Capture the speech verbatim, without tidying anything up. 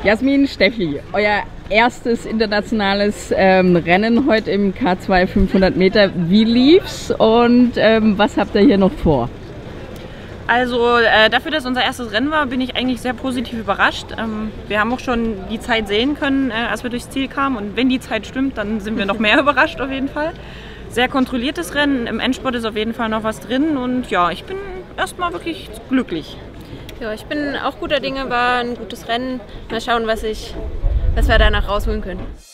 Jasmin, Steffi, euer erstes internationales ähm, Rennen heute im K zwei fünfhundert Meter. Wie lief's und ähm, was habt ihr hier noch vor? Also äh, dafür, dass unser erstes Rennen war, bin ich eigentlich sehr positiv überrascht. Ähm, wir haben auch schon die Zeit sehen können, äh, als wir durchs Ziel kamen. Und wenn die Zeit stimmt, dann sind wir noch mehr überrascht auf jeden Fall. Sehr kontrolliertes Rennen. Im Endspurt ist auf jeden Fall noch was drin. Und ja, ich bin erstmal wirklich glücklich. Ja, ich bin auch guter Dinge, war ein gutes Rennen. Mal schauen, was, ich, was wir danach rausholen können.